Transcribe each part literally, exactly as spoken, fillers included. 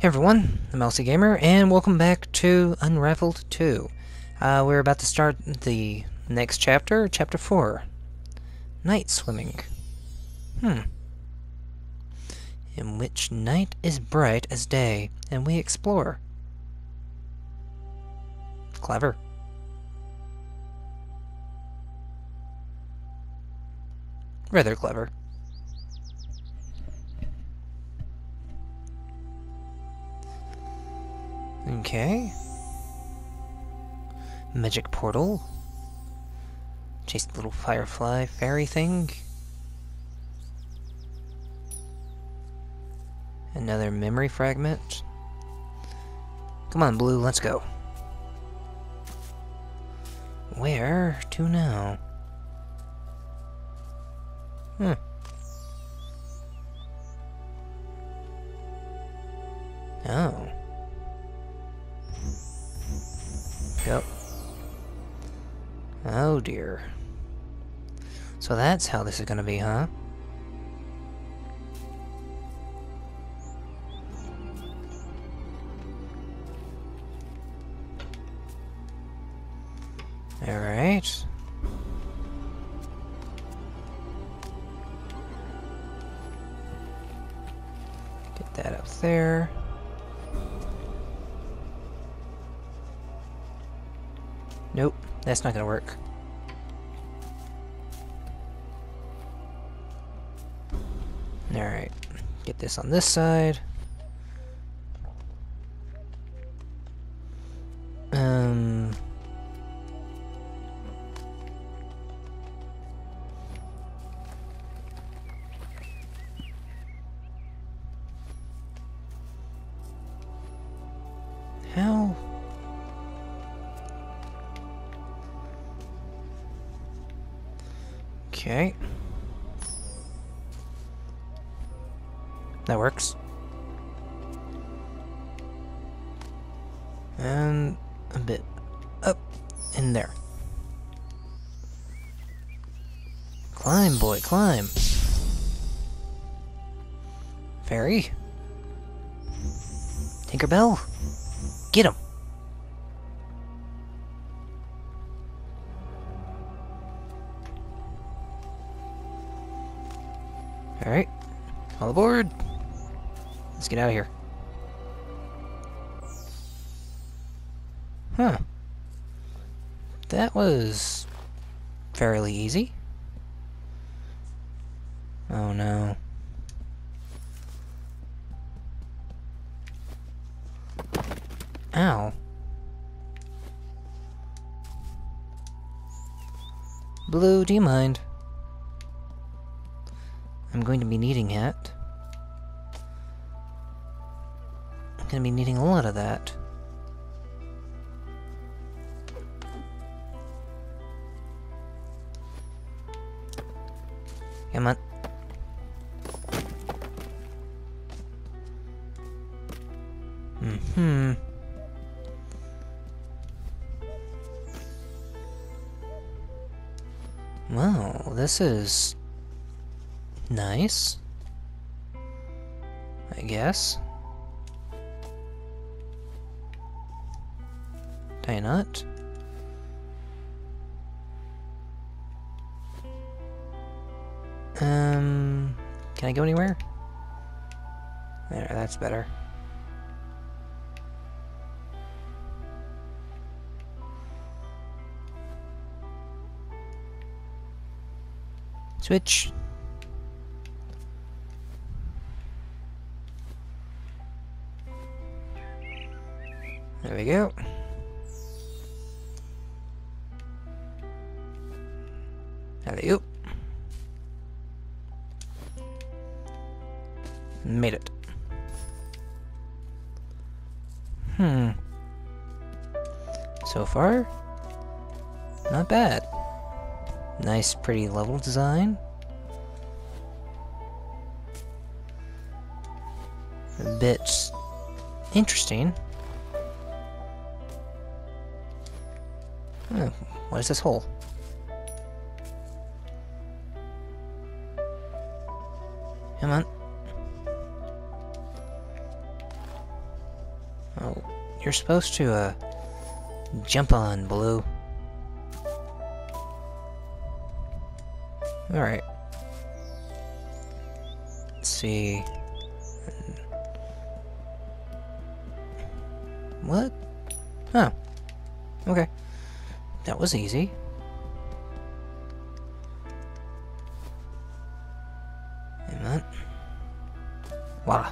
Hey everyone, I'm Elsie Gamer, and welcome back to Unraveled two. Uh, we're about to start the next chapter, Chapter four. Night Swimming. Hmm. In which night is bright as day, and we explore. Clever. Rather clever. Okay. Magic portal. Chase the little firefly fairy thing. Another memory fragment. Come on, Blue, let's go. Where to now? Hmm. Oh. Yep. Oh dear. So that's how this is gonna be, huh? Alright. Get that up there. Nope, that's not gonna work. Alright, get this on this side. Um... How? Okay. That works. And a bit up in there. Climb, boy, climb. Fairy. Tinkerbell. Get him. Alright. All aboard. Let's get out of here. Huh. That was fairly easy. Oh no. Ow. Blue, do you mind? I'm going to be needing it. I'm going to be needing a lot of that. Come on. Mm-hmm. Wow, this is nice, I guess. Tie a knot. Um, can I go anywhere? There, that's better. Switch. There we go. Alley-oop. Made it. Hmm. So far, not bad. Nice, pretty level design. A bit interesting. Oh, what is this hole? Come on. you're supposed to, uh, jump on, Blue. Alright. Let's see. What? Oh. Okay. That was easy. And that. Voila.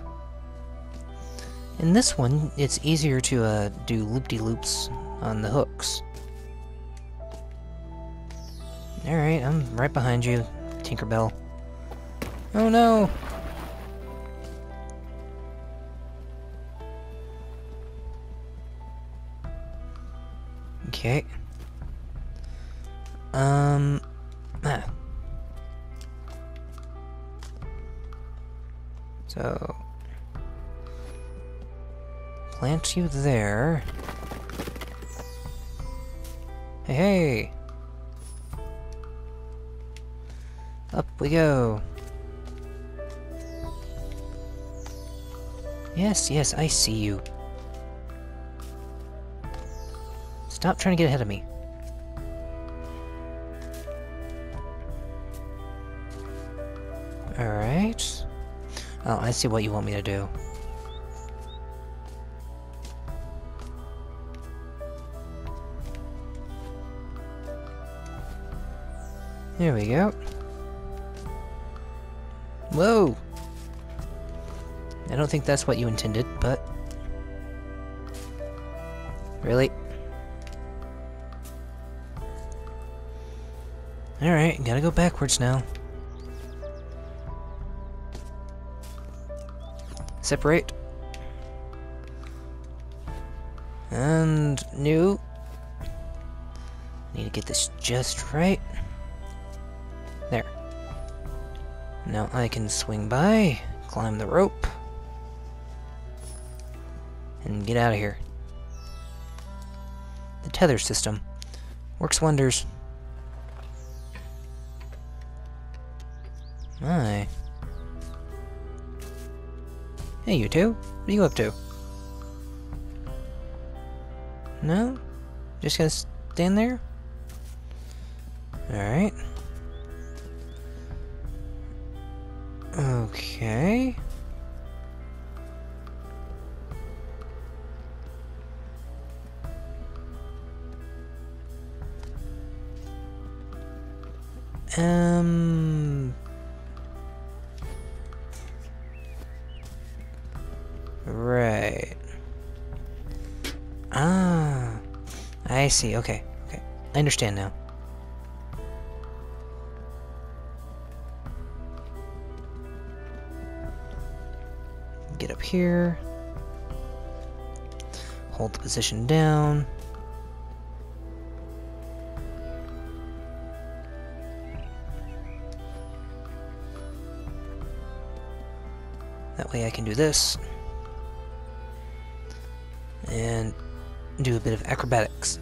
In this one, it's easier to uh, do loop-de-loops on the hooks. Alright, I'm right behind you, Tinkerbell. Oh no! Okay. Um... Ah. So... Plant you there. Hey, hey! Up we go. Yes, yes, I see you. Stop trying to get ahead of me. Alright. Oh, I see what you want me to do. There we go. Whoa! I don't think that's what you intended, but... Really? Alright, gotta go backwards now. Separate. And... new. Need to get this just right. There. Now I can swing by, climb the rope, and get out of here. The tether system works wonders. My. Hey, you two. What are you up to? No? Just gonna stand there? Alright. Okay. Um... Right. Ah, I see. Okay, okay. I understand now. Get up here. Hold the position down. That way I can do this. And do a bit of acrobatics.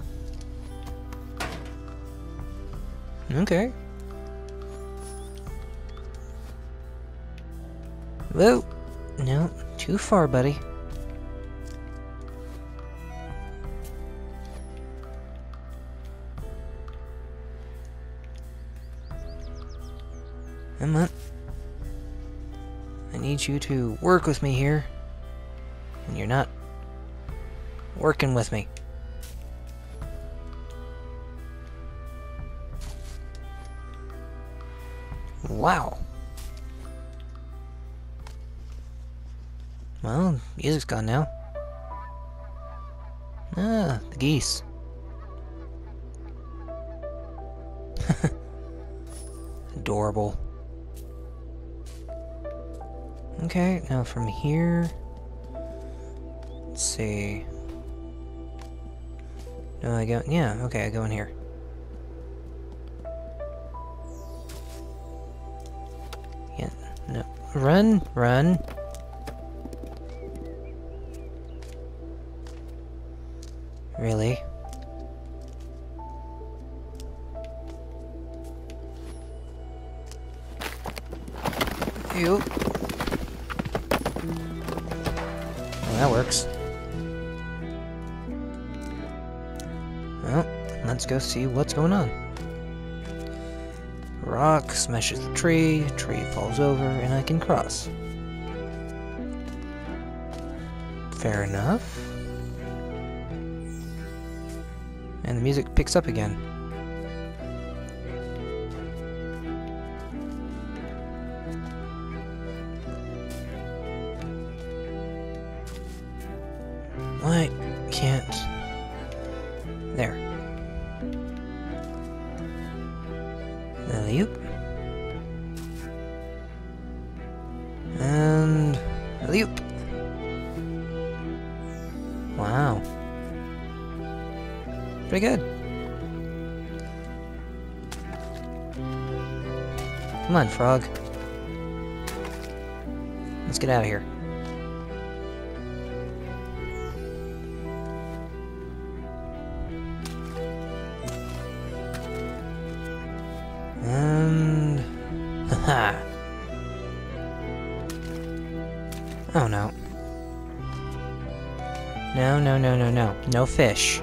Okay. Whoa! No, too far, buddy. Come on. I need you to work with me here. And you're not working with me. Wow. Well, music's gone now. Ah, the geese. Adorable. Okay, now from here... Let's see... No, I go... Yeah, okay, I go in here. Yeah, no. Run, run! Really? Ew. Well, that works. let's go see what's going on. Rock smashes the tree, tree falls over, and I can cross. Fair enough. And the music picks up again. Why can't... There. Alley-oop. And... alley-oop. Wow. Pretty good. Come on, frog. Let's get out of here. And... haha. Oh no. No, no, no, no, no. No fish.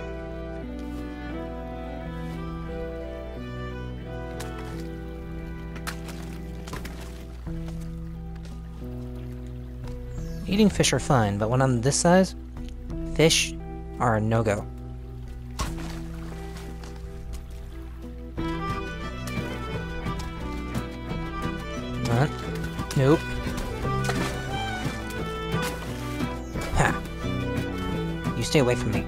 Eating fish are fine, but when I'm this size, fish are a no-go. What? Nope. Ha! You stay away from me.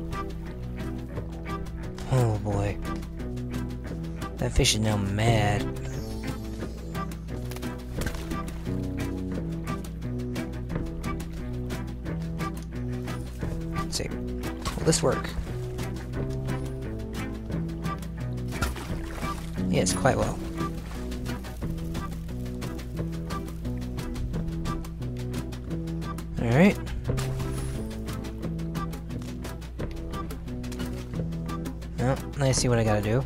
Oh boy. That fish is now mad. Let's see. Will this work? Yes, quite well. Alright. Well, I see what I gotta do.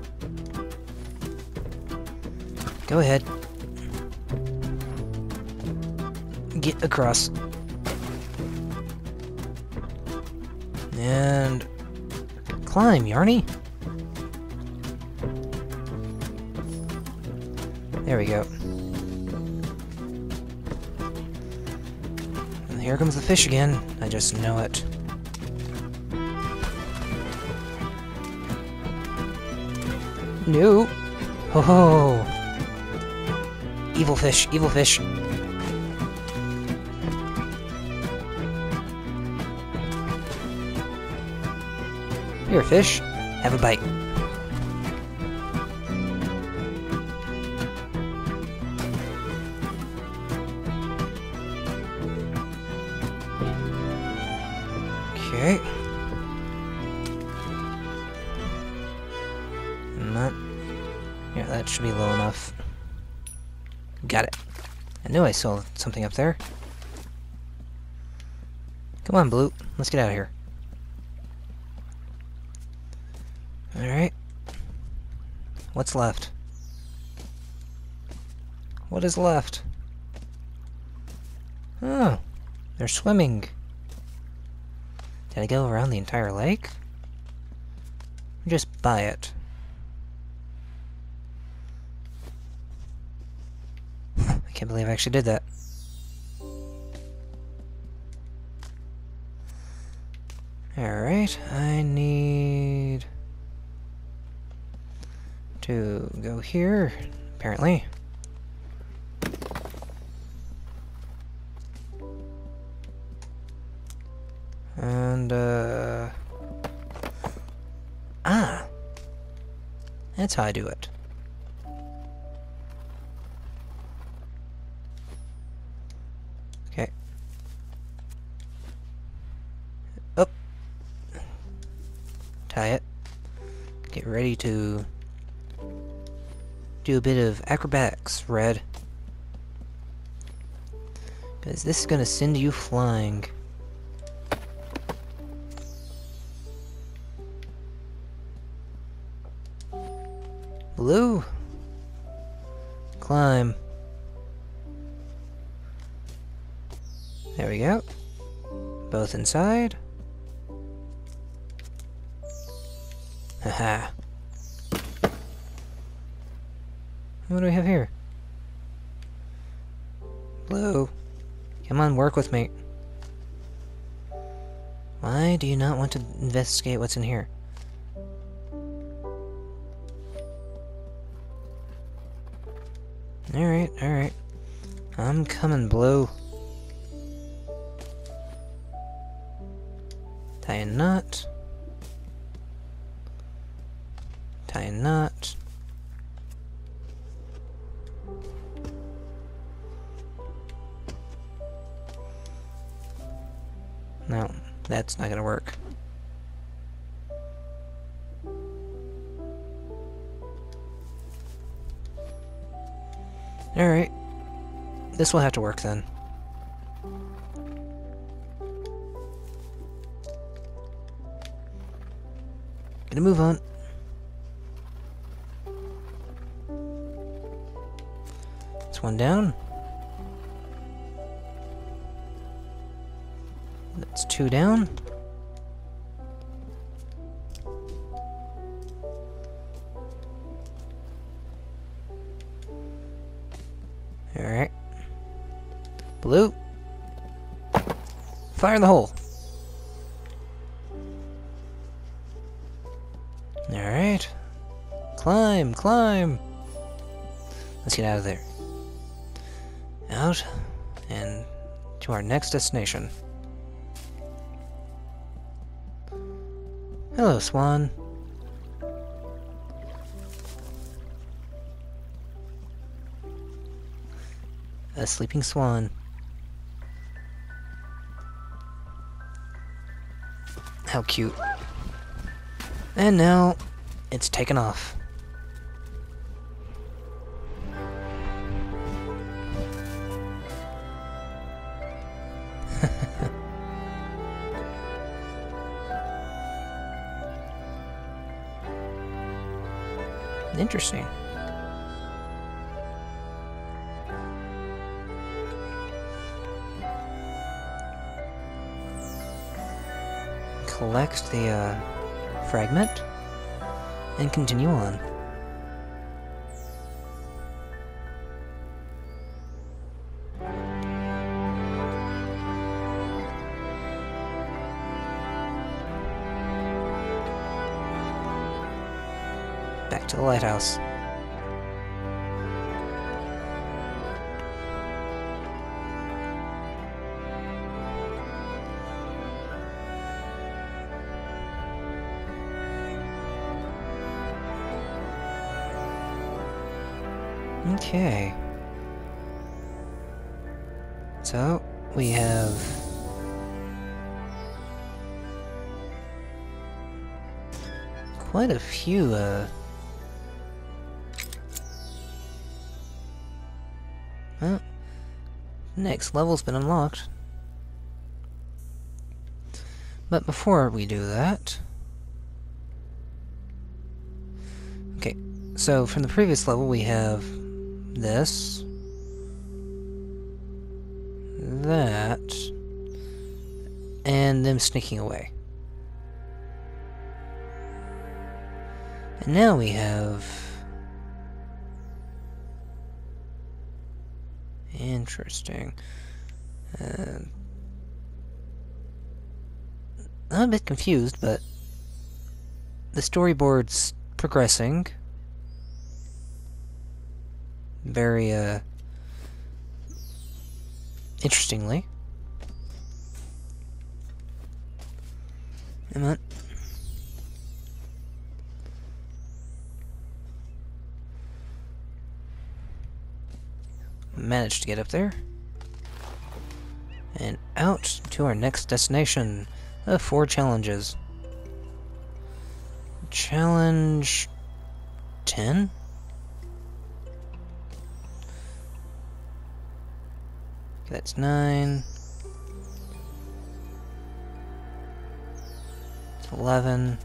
Go ahead. Get across. And... climb, Yarny! There we go. And here comes the fish again. I just know it. No! Ho ho! Evil fish, evil fish. Here, fish. Have a bite. Okay. Not... yeah, that should be low enough. Got it. I knew I saw something up there. Come on, Blue. Let's get out of here. Alright. What's left? What is left? Oh, they're swimming. Did I go around the entire lake? Or just by it? I can't believe I actually did that. Alright, I need to go here, apparently. And, uh... ah! That's how I do it. Okay. Up. Tie it. Get ready to do a bit of acrobatics, Red. Because this is gonna send you flying. Blue. Climb. There we go. Both inside. Aha. What do we have here? Blue. Come on, work with me. Why do you not want to investigate what's in here? Alright, alright. I'm coming, Blue. Tie a knot. Tie a knot. No, that's not gonna work. Alright. This will have to work then. Gonna move on. That's one down. That's two down. Alright. Blue. Fire in the hole. Alright. Climb, climb. Let's get out of there. Out and to our next destination. Hello, Swan. A sleeping swan. How cute. And now, it's taken off. Interesting. Collect the uh, fragment and continue on. Back to the lighthouse. Okay. So, we have quite a few, uh... Well, next level's been unlocked. But before we do that... Okay, so from the previous level we have this, that, and them sneaking away. And now we have... Interesting. Uh, I'm a bit confused, but the storyboard's progressing. Very, uh, interestingly. Come on. Managed to get up there. And out to our next destination of four challenges. Challenge ten? That's nine. It's eleven.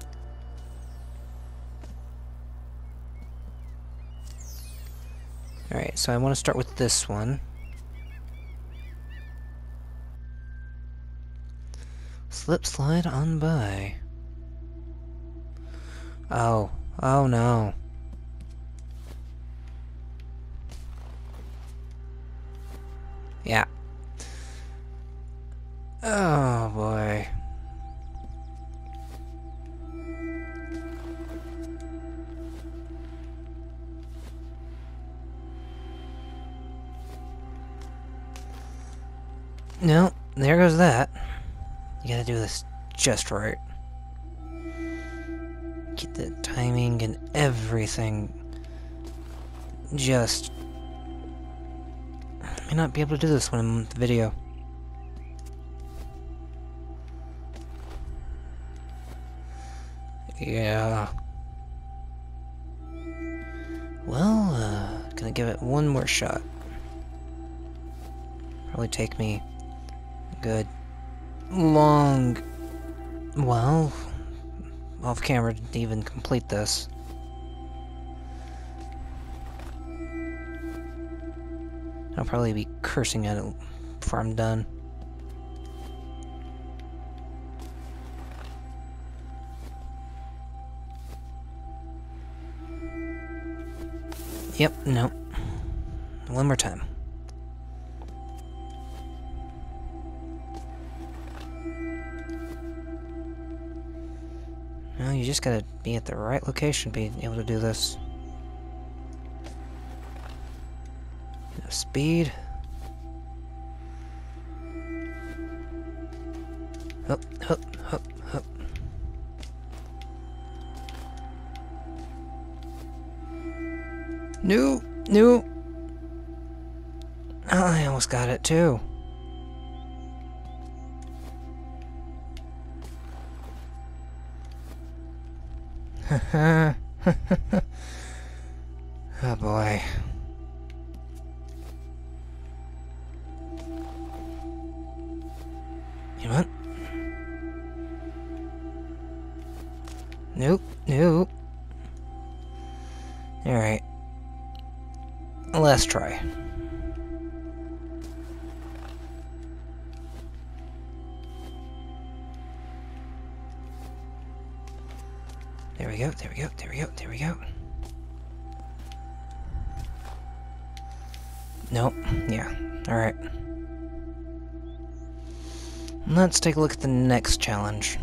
Alright, so I want to start with this one. Slip slide on by. Oh. Oh no. Yeah. Oh boy. No, there goes that. You gotta do this just right. Get the timing and everything. Just... I may not be able to do this when I'm in the video. Yeah. Well, uh, gonna give it one more shot. Probably take me a good long... well... off camera to even complete this. I'll probably be cursing at it before I'm done. Yep, no. One more time. No, you just gotta be at the right location to be able to do this. No speed. Hup, hup, hup, hup. No, no. Oh, I almost got it too. Oh boy. You know what? Nope, nope. Alright. Last try. There we go, there we go, there we go, there we go. Nope, yeah, alright. Let's take a look at the next challenge.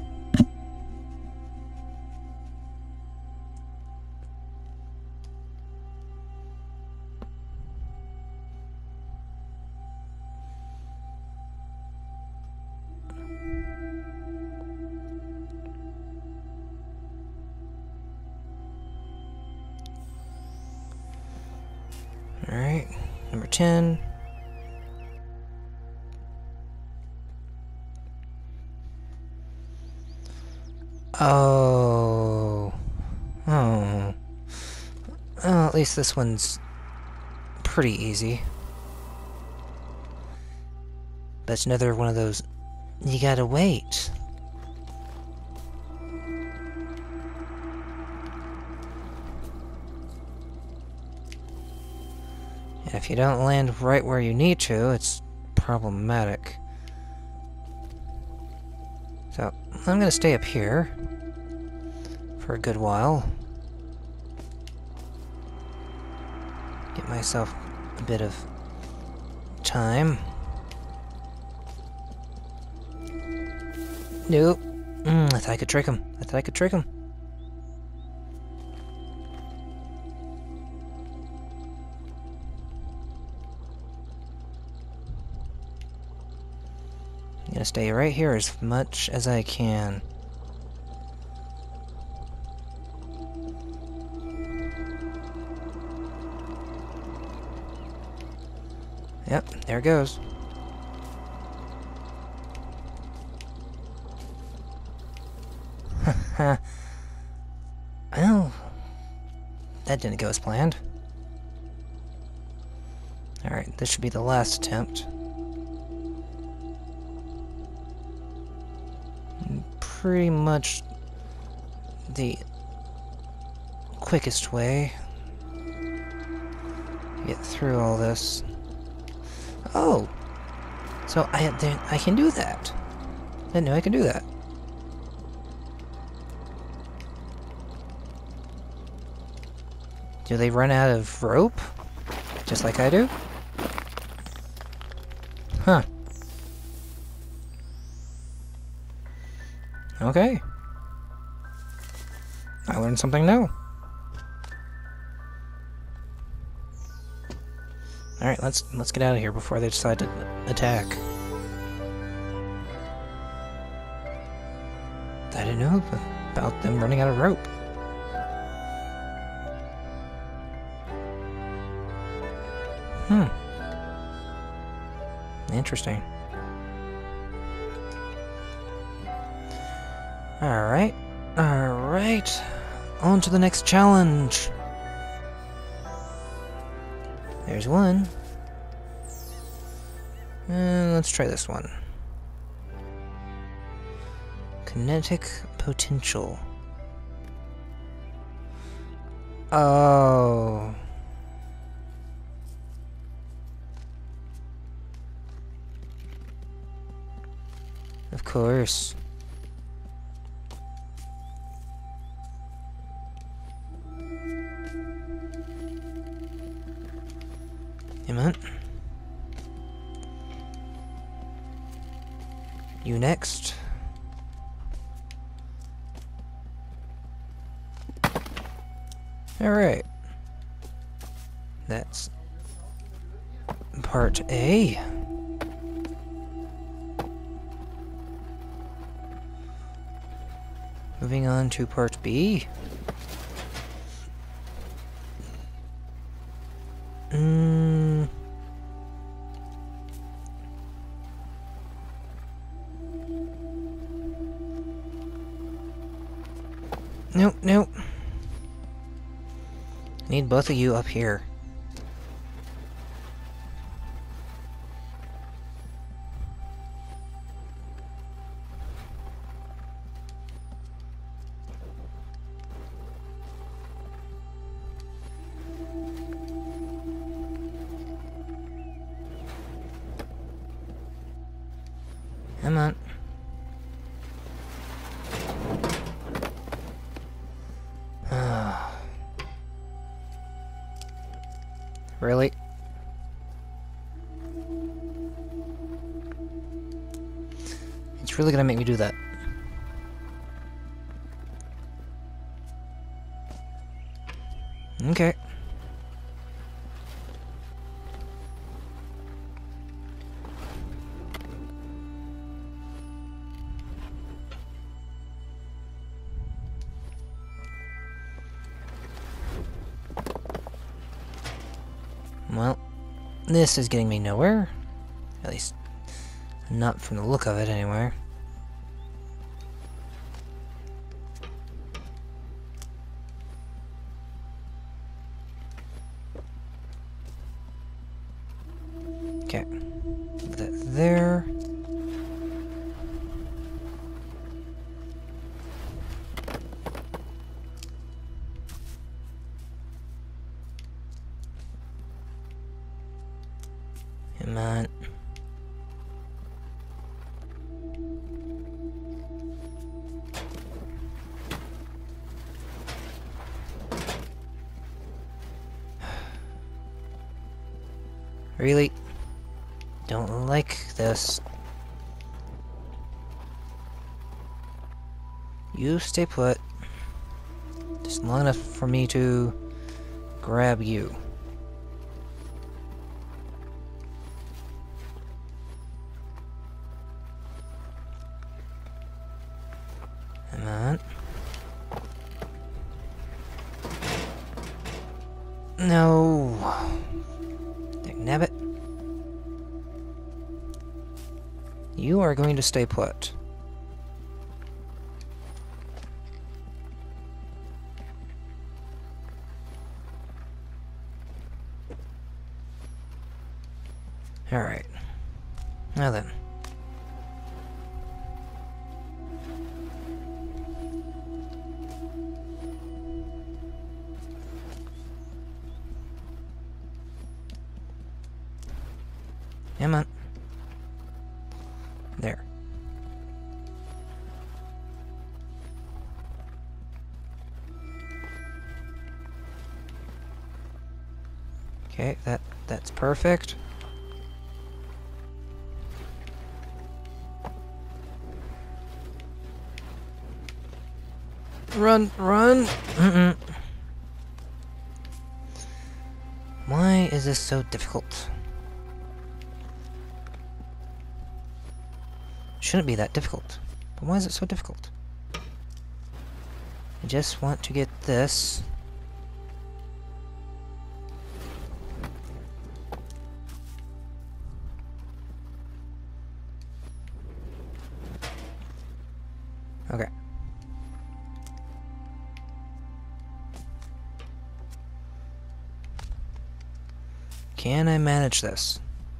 Alright, number ten. Oh. Oh. Well, at least this one's pretty easy. But it's another one of those, you gotta wait. And if you don't land right where you need to, it's problematic. So, I'm gonna stay up here for a good while. Get myself a bit of time. Nope. Mm, I thought I could trick him. I thought I could trick him. I'm gonna stay right here as much as I can. Yep, there it goes. Well, that didn't go as planned. Alright, this should be the last attempt. Pretty much the quickest way to get through all this. Oh! So I, then I can do that. I didn't know I could do that. Do they run out of rope? Just like I do? Huh. Okay. I learned something new. Alright, let's let's get out of here before they decide to attack. I didn't know about them running out of rope. Hmm. Interesting. Alright. Alright. On to the next challenge. There's one. And let's try this one. Kinetic potential. Oh. Of course. Amen. You next. Alright. That's part A. Moving on to part B. Mm. Nope, nope. Need both of you up here. Come on. Really? It's really gonna make me do that. Okay. Well, this is getting me nowhere. At least, not from the look of it, anyway. Okay. Put that there. Come on. Really? Don't like this. You stay put. Just long enough for me to grab you. Come on. No. Dagnabbit. You are going to stay put. Alright. Now then. Come on. There. Okay, that that's perfect. Run, run! Mm-mm. Why is this so difficult? Shouldn't be that difficult. But why is it so difficult? I just want to get this. Okay. Can I manage this?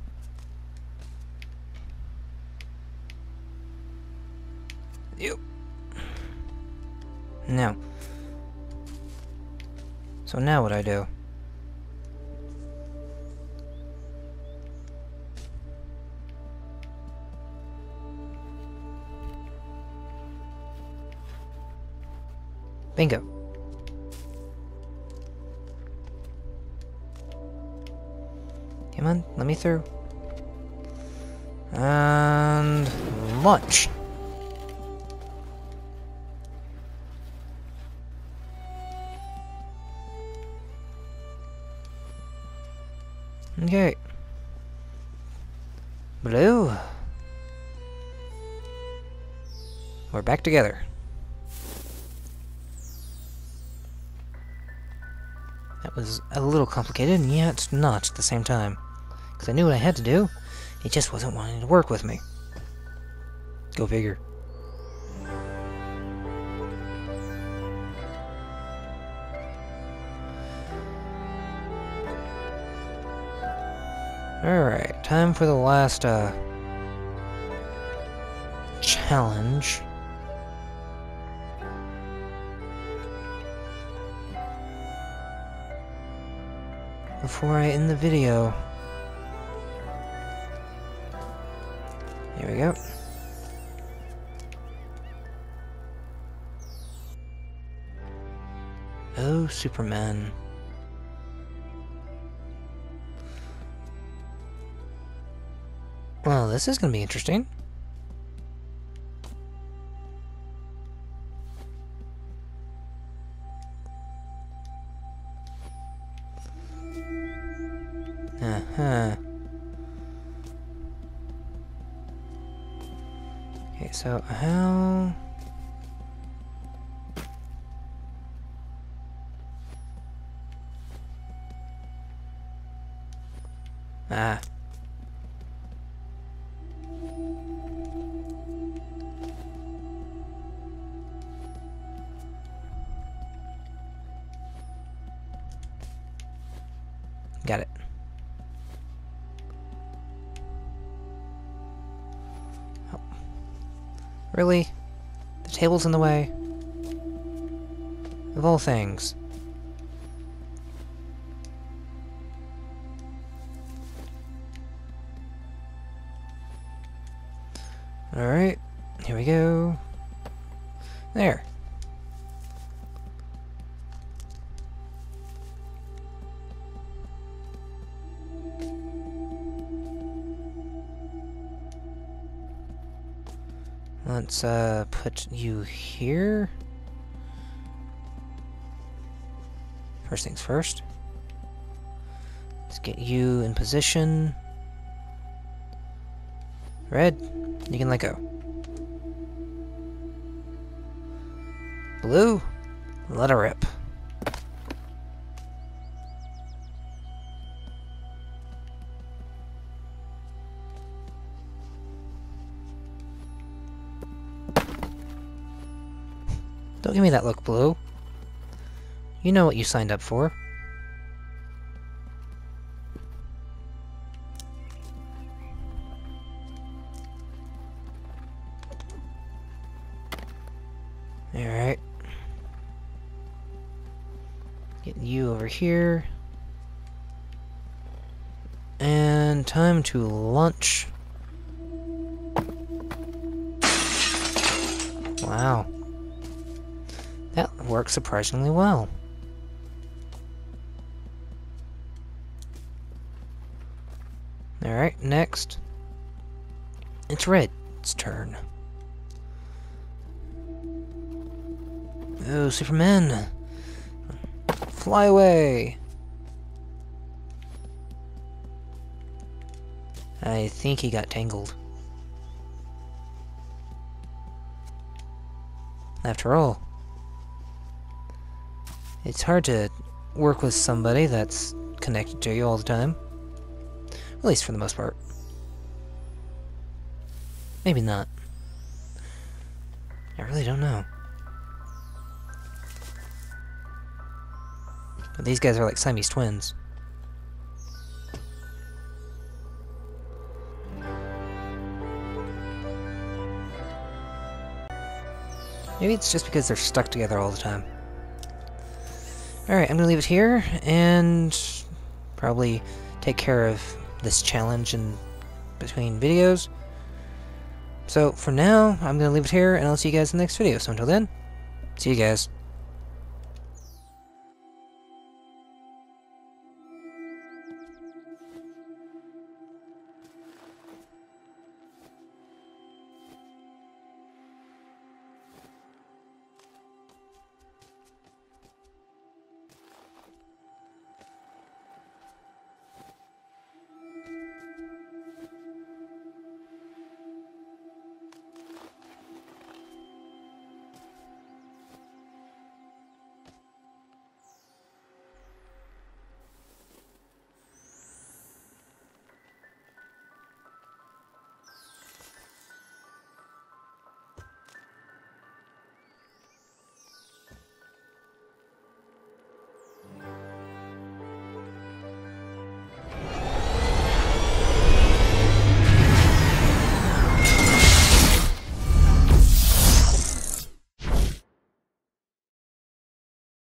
Yep. No. So now what do I do? Bingo. Come on, let me through. And launch. Okay. Blue. We're back together. That was a little complicated, and yet it's not at the same time. Because I knew what I had to do, it just wasn't wanting to work with me. Go figure. Alright, time for the last, uh... challenge. Before I end the video. Here we go. Oh, Superman. Well, this is gonna be interesting. Uh-huh. Okay, so how... Ah. Got it. Oh. Really? The table's in the way? Of all things. Alright, here we go. There. Let's uh, put you here. First things first. Let's get you in position. Red, you can let go. Blue, let her rip. Don't give me that look, Blue. You know what you signed up for. Alright. Getting you over here. And time to launch. Wow. That works surprisingly well. Alright, next. It's Red's turn. Oh, Superman! Fly away! I think he got tangled. After all, it's hard to work with somebody that's connected to you all the time. At least for the most part. Maybe not. I really don't know. But these guys are like Siamese twins. Maybe it's just because they're stuck together all the time. Alright, I'm gonna leave it here, and probably take care of this challenge in between videos. So, for now, I'm gonna leave it here, and I'll see you guys in the next video. So until then, see you guys.